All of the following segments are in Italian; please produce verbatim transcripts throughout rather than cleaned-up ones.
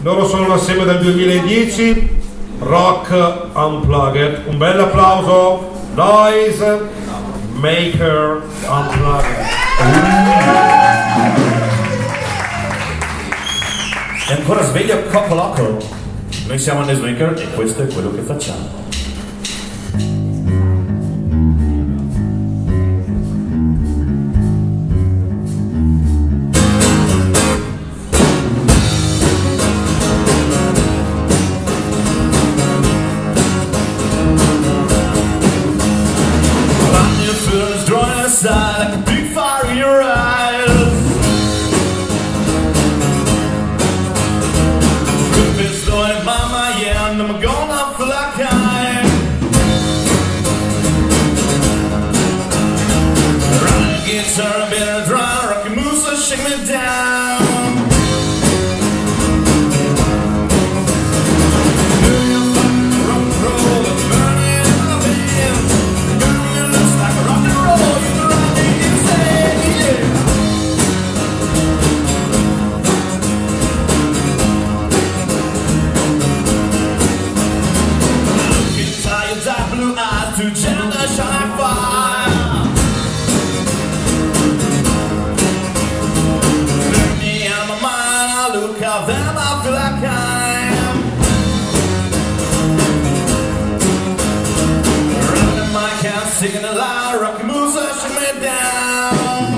Loro sono assieme dal duemiladieci, Rock Unplugged. Un bel applauso. Noise Maker Unplugged. È ancora sveglio Coco Loco. Noi siamo Noise Maker e questo è quello che facciamo. Like a big fire in your eyes. Could be slowing mama, yeah, and I'm gonna feel like I'm running a guitar, a bit of drum, rocky moves that shake me down. To gender shine fire. Look me out of my mind, I look out them, I feel like I'm running my cat, singing aloud, rocky moves that shake me down.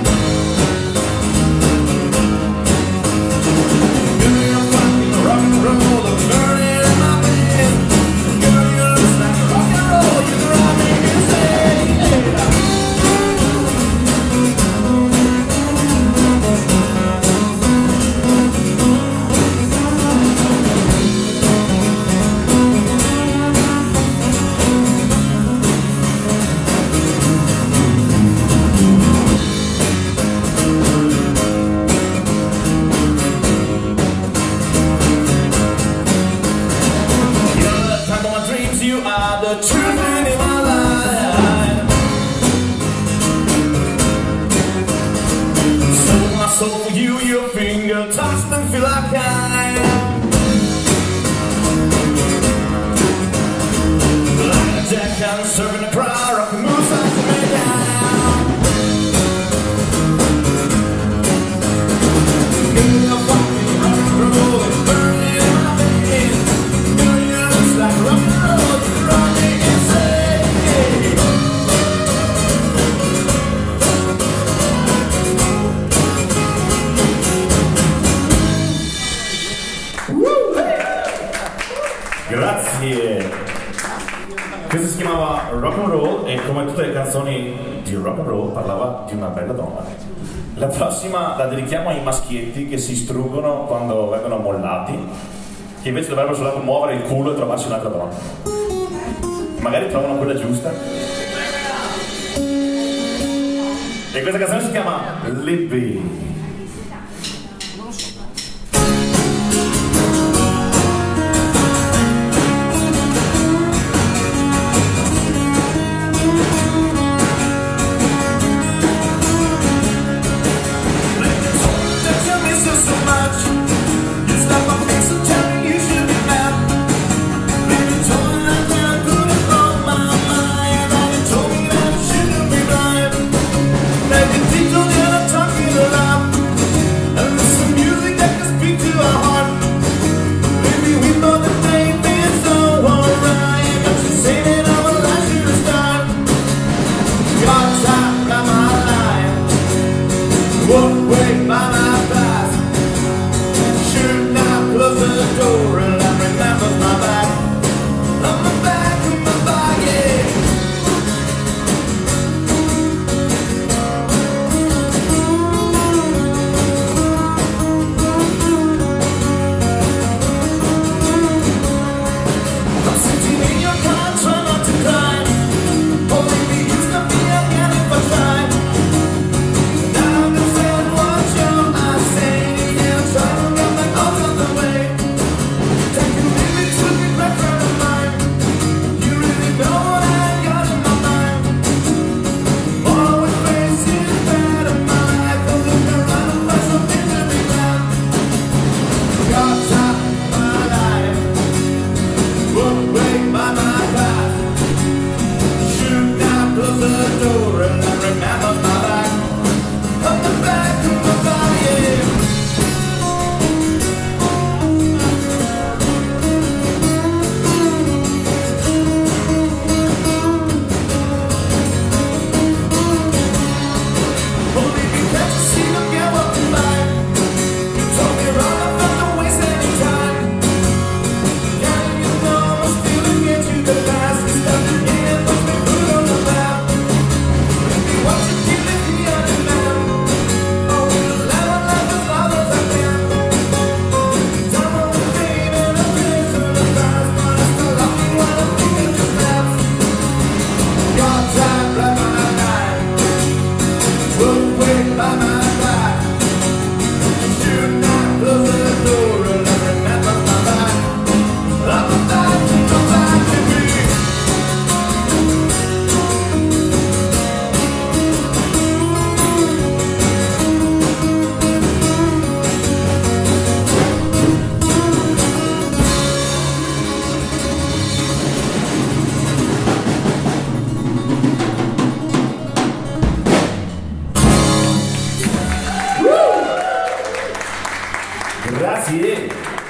Give me a fucking rock and roll, I'm burning in my veins. Girl, you look like a rock and roll, you drive me insane. You are the truth in my life. Sold my soul for you, your finger touched and feel like I am like a jackass serving a crowd, rocking moves like to me down. Give me a fucking rock and roll, it's burning in my veins. Girl, you look like rock and roll. Grazie. Questo si chiamava Rock and Roll e come tutte le canzoni di rock and roll parlava di una bella donna. La prossima la dedichiamo ai maschietti che si istruggono quando vengono mollati, che invece dovrebbero soltanto muovere il culo e trovarsi un'altra donna. Magari trovano quella giusta. E questa canzone si chiama Libby. Talking about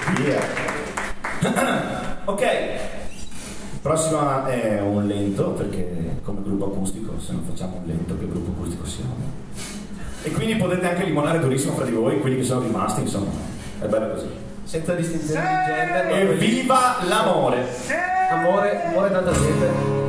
Via. Ok, prossima è un lento, perché come gruppo acustico, se non facciamo un lento, che gruppo acustico siamo? E quindi potete anche limonare durissimo fra di voi, quelli che sono rimasti, insomma, è bello così. Senza distinzione di genere. Evviva l'amore! Amore, amore tanta gente.